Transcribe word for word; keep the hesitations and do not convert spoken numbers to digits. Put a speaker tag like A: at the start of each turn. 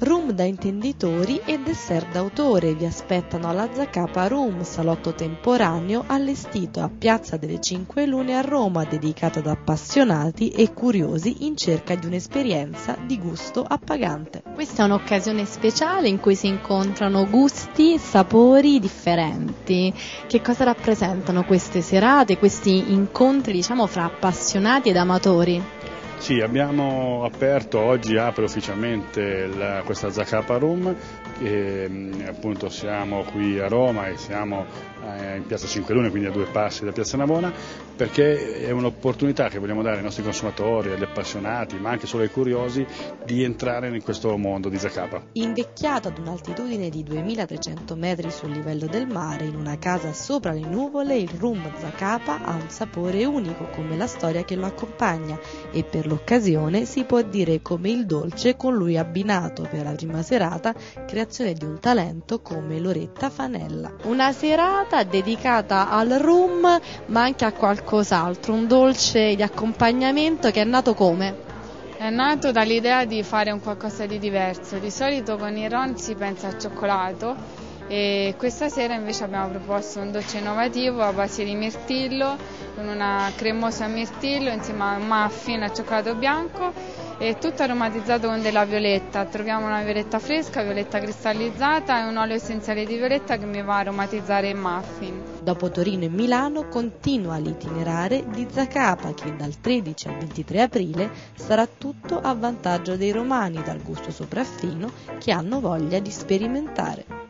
A: Rum da intenditori e dessert d'autore vi aspettano alla Zacapa Rum, salotto temporaneo allestito a Piazza delle Cinque Lune a Roma, dedicato ad appassionati e curiosi in cerca di un'esperienza di gusto appagante.
B: Questa è un'occasione speciale in cui si incontrano gusti, sapori differenti. Che cosa rappresentano queste serate, questi incontri, diciamo, fra appassionati ed amatori?
C: Sì, abbiamo aperto, oggi apre ufficialmente la, questa Zacapa Rum, che appunto siamo qui a Roma e siamo eh, in Piazza Cinque Lune, quindi a due passi da Piazza Navona, perché è un'opportunità che vogliamo dare ai nostri consumatori, agli appassionati, ma anche solo ai curiosi, di entrare in questo mondo di Zacapa.
A: Invecchiato ad un'altitudine di duemilatrecento metri sul livello del mare, in una casa sopra le nuvole, il rum Zacapa ha un sapore unico, come la storia che lo accompagna, e per l'occasione si può dire come il dolce con lui abbinato per la prima serata, creazione di un talento come Loretta Fanella.
B: Una serata dedicata al rum, ma anche a qualcos'altro, un dolce di accompagnamento che è nato come?
D: È nato dall'idea di fare un qualcosa di diverso. Di solito con il ron si pensa al cioccolato e questa sera invece abbiamo proposto un dolce innovativo a base di mirtillo, con una cremosa mirtillo insieme a un muffin al cioccolato bianco e tutto aromatizzato con della violetta. Troviamo una violetta fresca, violetta cristallizzata e un olio essenziale di violetta che mi va a aromatizzare il muffin.
A: Dopo Torino e Milano continua l'itinerare di Zacapa, che dal tredici al ventitré aprile sarà tutto a vantaggio dei romani, dal gusto sopraffino, che hanno voglia di sperimentare.